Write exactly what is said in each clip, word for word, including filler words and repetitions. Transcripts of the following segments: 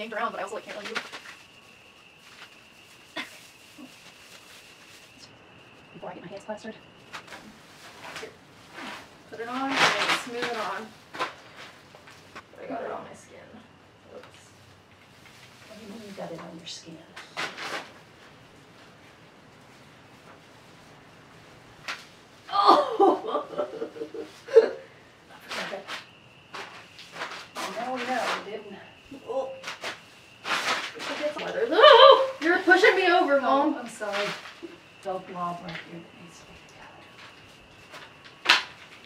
changed around, but I was like, can't really move. Before I get my hands plastered. Here. Put it on and smooth it on. I got it on my skin. Oops. What do you mean you got it on your skin? Oh! Now we know, didn't. Oh. Oh, you're pushing me over, Mom. Oh, I'm sorry. Don't blob right here that needs to be together.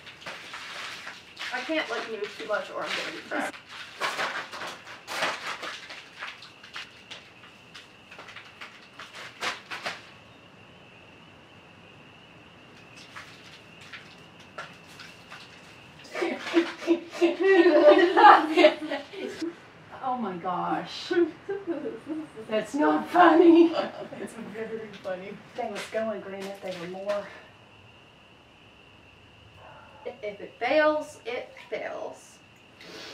I can't like move too much or I'm gonna be trapped. Oh my gosh. That's not funny. It's very funny. They was going, granted, they were more. If it fails, it fails.